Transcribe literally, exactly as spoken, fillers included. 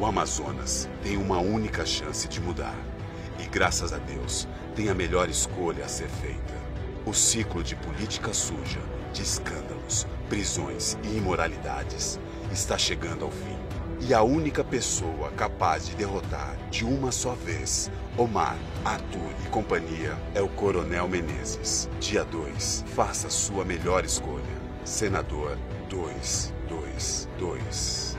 O Amazonas tem uma única chance de mudar. E graças a Deus, tem a melhor escolha a ser feita. O ciclo de política suja, de escândalos, prisões e imoralidades está chegando ao fim. E a única pessoa capaz de derrotar de uma só vez Omar, Arthur e companhia é o Coronel Menezes. Dia dois, faça sua melhor escolha. Senador duzentos e vinte e dois.